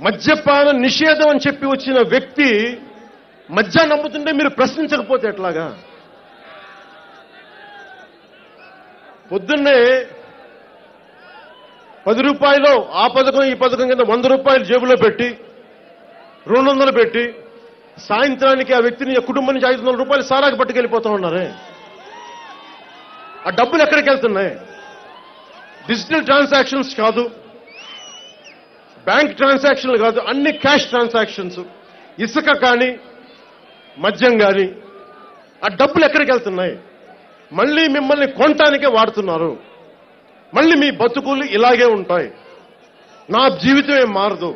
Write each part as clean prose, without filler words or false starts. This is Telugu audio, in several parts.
మద్యపాన నిషేధం అని చెప్పి వచ్చిన వ్యక్తి మద్యాన్ని అమ్ముతుంటే మీరు ప్రశ్నించకపోతే ఎట్లాగా? పొద్దున్నే 10 రూపాయలు ఆ పథకం ఈ పథకం కింద 100 రూపాయలు జేబులో పెట్టి 200 పెట్టి సాయంత్రానికి ఆ వ్యక్తిని కుటుంబం నుంచి 500 రూపాయలు సారాకు పట్టుకెళ్ళిపోతా ఉన్నారే. ఆ డబ్బులు ఎక్కడికి వెళ్తున్నాయి? డిజిటల్ ట్రాన్సాక్షన్స్ కాదు, బ్యాంక్ ట్రాన్సాక్షన్లు కాదు, అన్ని క్యాష్ ట్రాన్సాక్షన్స్. ఇసుక కానీ మద్యం కానీ ఆ డబ్బులు ఎక్కడికి వెళ్తున్నాయి? మళ్ళీ మిమ్మల్ని కొనటానికే వాడుతున్నారు. మళ్ళీ మీ బతుకులు ఇలాగే ఉంటాయి. నా జీవితం ఏం మారదు.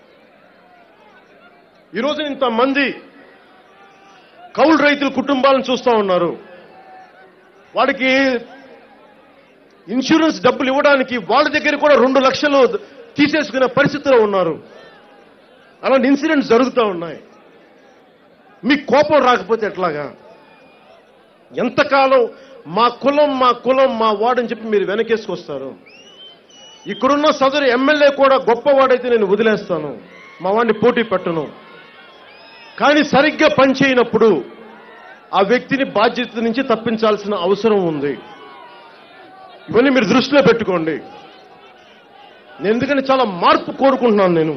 ఈరోజు ఇంతమంది కౌలు రైతుల కుటుంబాలను చూస్తూ ఉన్నారు. వాడికి ఇన్సూరెన్స్ డబ్బులు ఇవ్వడానికి వాళ్ళ దగ్గర కూడా 2 లక్షలు తీసేసుకునే పరిస్థితిలో ఉన్నారు. అలాంటి ఇన్సిడెంట్స్ జరుగుతూ ఉన్నాయి. మీకు కోపం రాకపోతే ఎట్లాగా? ఎంతకాలం మా కులం మా వాడని చెప్పి మీరు వెనకేసుకొస్తారు? ఇక్కడున్న సదరు ఎమ్మెల్యే కూడా గొప్పవాడైతే నేను వదిలేస్తాను, మా వాడిని పోటీ పెట్టను. కానీ సరిగ్గా పనిచేయనప్పుడు ఆ వ్యక్తిని బాధ్యత నుంచి తప్పించాల్సిన అవసరం ఉంది. ఇవన్నీ మీరు దృష్టిలో పెట్టుకోండి. నేను ఎందుకంటే చాలా మార్పు కోరుకుంటున్నాను. నేను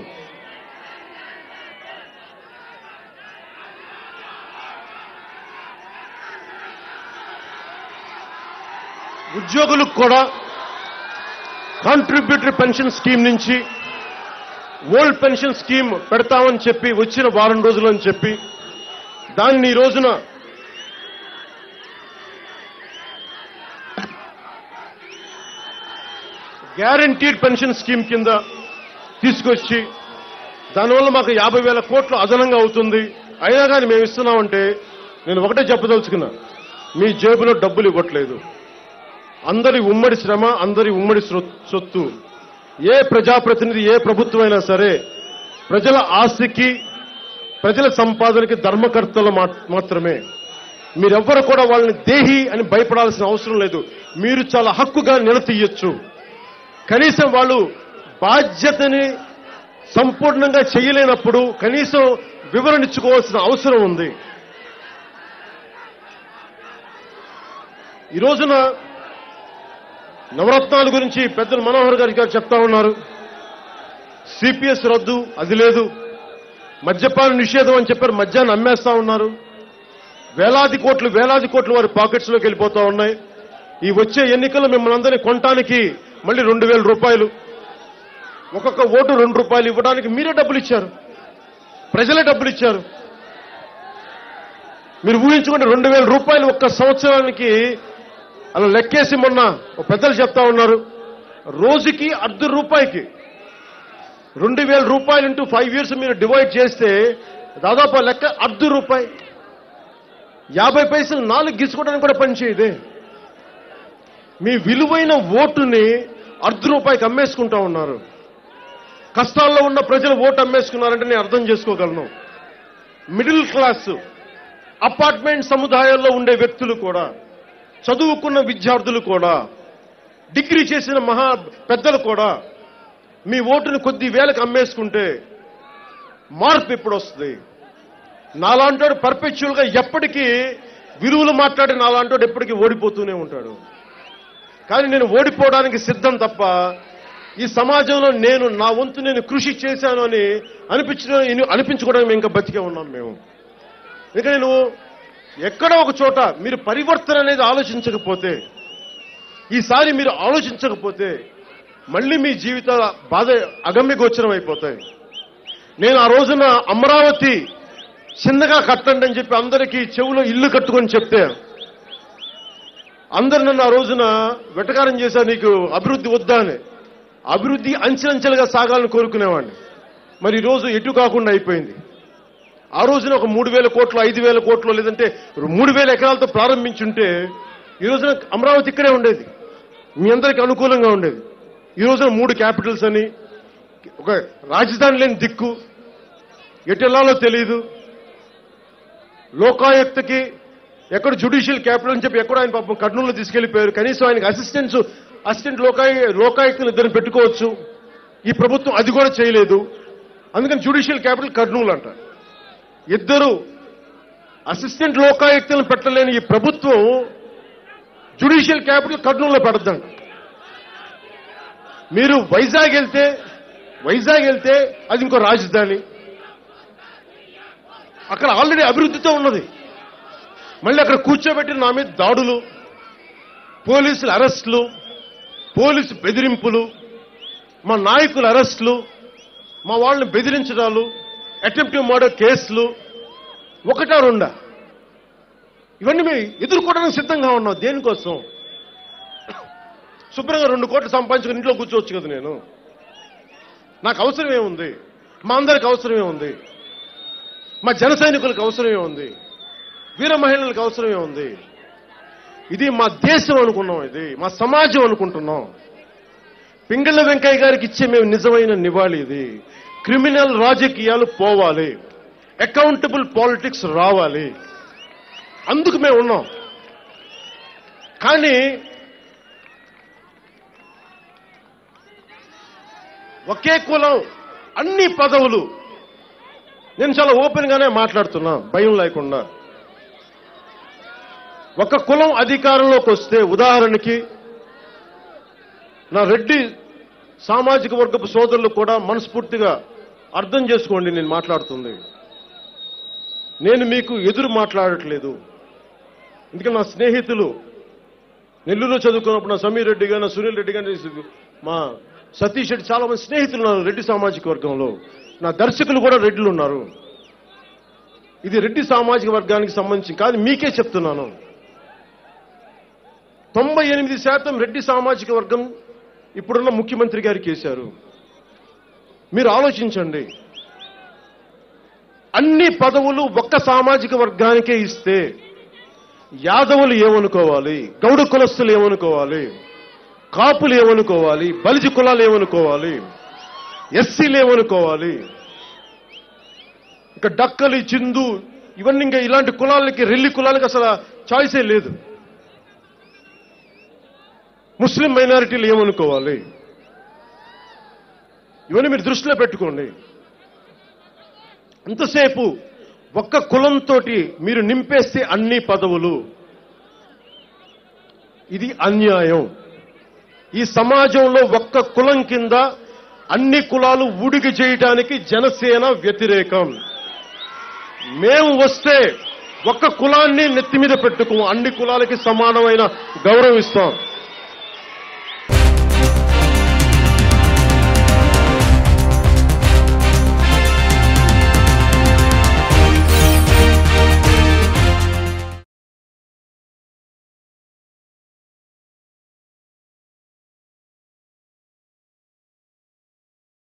ఉద్యోగులకు కూడా కాంట్రిబ్యూటరీ పెన్షన్ స్కీమ్ నుంచి ఓల్డ్ పెన్షన్ స్కీమ్ పెడతామని చెప్పి వచ్చిన వారం రోజులు అని చెప్పి దాన్ని ఈ రోజున గ్యారంటీడ్ పెన్షన్ స్కీమ్ కింద తీసుకొచ్చి దానివల్ల మాకు 50,000 కోట్లు అదనంగా అవుతుంది. అయినా కానీ మేము ఇస్తున్నామంటే నేను ఒకటే చెప్పదలుచుకున్నా, మీ జేబులో డబ్బులు ఇవ్వట్లేదు. అందరి ఉమ్మడి శ్రమ, అందరి ఉమ్మడి సొత్తు. ఏ ప్రజాప్రతినిధి, ఏ ప్రభుత్వం అయినా సరే ప్రజల ఆస్తికి, ప్రజల సంపాదనకి ధర్మకర్తలు మాత్రమే. మీరెవ్వరు కూడా వాళ్ళని దేహి అని భయపడాల్సిన అవసరం లేదు. మీరు చాలా హక్కుగా నిలదీయొచ్చు. కనీసం వాళ్ళు బాధ్యతని సంపూర్ణంగా చేయలేనప్పుడు కనీసం వివరణ ఇచ్చుకోవాల్సిన అవసరం ఉంది. ఈ రోజున నవరత్నాల గురించి పెద్దలు మనోహర్ గారు చెప్తా ఉన్నారు. సిపిఎస్ రద్దు, అది లేదు. మద్యపాన నిషేధం అని చెప్పారు, మద్యాన్ని అమ్మేస్తా ఉన్నారు. వేలాది కోట్లు వారి పాకెట్స్ లోకి వెళ్ళిపోతా ఉన్నాయి. ఈ వచ్చే ఎన్నికల్లో మిమ్మల్ని అందరినీ కొనటానికి మళ్ళీ 2,000 రూపాయలు, ఒక్కొక్క ఓటు 2 రూపాయలు ఇవ్వడానికి మీరే డబ్బులు ఇచ్చారు, ప్రజలే డబ్బులు ఇచ్చారు. మీరు ఊహించుకుంటే 2,000 రూపాయలు ఒక్క సంవత్సరానికి అలా లెక్కేసి మొన్న పెద్దలు చెప్తా ఉన్నారు, రోజుకి ₹1.5 2,000 రూపాయలు ఇంటూ 5 years మీరు డివైడ్ చేస్తే దాదాపు లెక్క ₹1 50 పైసలు 4 గీసుకోవడానికి కూడా పనిచేయదే. మీ విలువైన ఓటుని ₹1 అమ్మేసుకుంటా ఉన్నారు. కష్టాల్లో ఉన్న ప్రజలు ఓటు అమ్మేసుకున్నారంటే నేను అర్థం చేసుకోగలను. మిడిల్ క్లాస్ అపార్ట్మెంట్ సముదాయాల్లో ఉండే వ్యక్తులు కూడా, చదువుకున్న విద్యార్థులు కూడా, డిగ్రీ చేసిన మహా పెద్దలు కూడా మీ ఓటుని కొద్ది వేలకు అమ్మేసుకుంటే మార్పు ఎప్పుడు వస్తుంది? నాలాంటోడు పర్పెచువల్ గా ఎప్పటికీ విలువలు మాట్లాడి నాలాంటోడు ఎప్పటికీ ఓడిపోతూనే ఉంటాడు. కానీ నేను ఓడిపోవడానికి సిద్ధం తప్ప ఈ సమాజంలో నేను నా వంతు నేను కృషి చేశాను అని అనిపించుకోవడానికి ఇంకా బతికే ఉన్నాం మేము. ఇంకా నేను ఎక్కడో ఒక చోట మీరు పరివర్తన అనేది ఆలోచించకపోతే, ఈసారి మీరు ఆలోచించకపోతే మళ్ళీ మీ జీవితాల బాధ అగమ్య గోచరం అయిపోతాయి. నేను ఆ రోజున అమరావతి చిన్నగా కట్టండి అని చెప్పి అందరికీ చెవులో ఇల్లు కట్టుకొని చెప్తే అందరు నన్ను ఆ రోజున వెటకారం చేశారు, నీకు అభివృద్ధి వద్దా అని. అభివృద్ధి అంచెలంచెలుగా సాగాలని కోరుకునేవాడిని. మరి ఈరోజు ఎటు కాకుండా అయిపోయింది. ఆ రోజున ఒక 3,000 కోట్లు 5,000 కోట్లు లేదంటే 3,000 ఎకరాలతో ప్రారంభించుంటే ఈ రోజున అమరావతి ఇక్కడే ఉండేది, మీ అందరికీ అనుకూలంగా ఉండేది. ఈ రోజున 3 క్యాపిటల్స్ అని, ఒక రాజధాని లేని దిక్కు, ఎటు వెళ్లాలో తెలియదు. లోకాయుక్తకి ఎక్కడ జ్యుడిషియల్ క్యాపిటల్ అని చెప్పి ఎక్కడ ఆయన పాపం కర్నూలులో తీసుకెళ్లిపోయారు. కనీసం ఆయనకి అసిస్టెంట్ లోకాయుక్తను ఇద్దరిని పెట్టుకోవచ్చు. ఈ ప్రభుత్వం అది కూడా చేయలేదు. అందుకని జ్యుడిషియల్ క్యాపిటల్ కర్నూలు అంట. ఇద్దరు అసిస్టెంట్ లోకాయుక్తలను పెట్టలేని ఈ ప్రభుత్వం జ్యుడిషియల్ క్యాపిటల్ కర్నూలులో పెడద్దండి. మీరు వైజాగ్ వెళ్తే అది ఇంకో రాజధాని. అక్కడ ఆల్రెడీ అభివృద్ధితో ఉన్నది. మళ్ళీ అక్కడ కూర్చోబెట్టిన నా మీద దాడులు, పోలీసుల అరెస్టులు, పోలీసు బెదిరింపులు, మా నాయకుల అరెస్టులు, మా వాళ్ళని బెదిరించడాలు, అటెంప్టివ్ మర్డర్ కేసులు ఒకటా రెండా, ఇవన్నీ మేము ఎదుర్కోవడానికి సిద్ధంగా ఉన్నాం. దేనికోసం? శుభ్రంగా 2 కోట్లు సంపాదించుకుని ఇంట్లో కూర్చోవచ్చు కదా. నాకు అవసరం ఏముంది? మా అందరికి అవసరం ఏముంది? మా జన సైనికులకు అవసరం ఏముంది? వీర మహిళలకు అవసరం ఏముంది? ఇది మా దేశం అనుకున్నాం, ఇది మా సమాజం అనుకుంటున్నాం. పింగళ వెంకయ్య గారికి ఇచ్చే మేము నిజమైన నివాళి ఇది. క్రిమినల్ రాజకీయాలు పోవాలి, అకౌంటబుల్ పాలిటిక్స్ రావాలి, అందుకు మేము ఉన్నాం. కానీ ఒకే కులం, అన్ని పదవులు, నేను చాలా ఓపెన్ గానే మాట్లాడుతున్నా, భయం లేకుండా. ఒక కులం అధికారంలోకి వస్తే, ఉదాహరణకి నా రెడ్డి సామాజిక వర్గపు సోదరులు కూడా మనస్ఫూర్తిగా అర్థం చేసుకోండి నేను మాట్లాడుతుంది. నేను మీకు ఎదురు మాట్లాడట్లేదు. ఎందుకంటే నా స్నేహితులు నెల్లూరులో చదువుకున్నప్పుడు నా సమీర్ రెడ్డి గారు, నా సునీల్ రెడ్డి గారు, మా సతీష్ రెడ్డి, చాలా మంది స్నేహితులు ఉన్నారు రెడ్డి సామాజిక వర్గంలో. నా దర్శకులు కూడా రెడ్డిలు ఉన్నారు. ఇది రెడ్డి సామాజిక వర్గానికి సంబంధించి కాదు, మీకే చెప్తున్నాను. 98% రెడ్డి సామాజిక వర్గం ఇప్పుడున్న ముఖ్యమంత్రి గారికి వేశారు. మీరు ఆలోచించండి. అన్ని పదవులు ఒక్క సామాజిక వర్గానికే ఇస్తే యాదవులు ఏమనుకోవాలి, గౌడ కులస్తులు ఏమనుకోవాలి, కాపులు ఏమనుకోవాలి, బలిజ కులాలు ఏమనుకోవాలి, ఎస్సీలు ఏమనుకోవాలి, ఇక డక్కలి, చిందు, ఇవన్నీ ఇంకా ఇలాంటి కులాలకి, రెల్లి కులాలకి అసలు చాయిసే లేదు. ముస్లిం మైనారిటీలు ఏమనుకోవాలి, ఇవన్నీ మీరు దృష్టిలో పెట్టుకోండి. అంతసేపు ఒక్క కులంతో మీరు నింపేస్తే అన్ని పదవులు, ఇది అన్యాయం. ఈ సమాజంలో ఒక్క కులం కింద అన్ని కులాలు ఊడికి చేయడానికి జనసేన వ్యతిరేకం. మేము వస్తే ఒక్క కులాన్ని నెత్తి మీద పెట్టుకోము, అన్ని కులాలకి సమానమైన గౌరవం ఇస్తాం.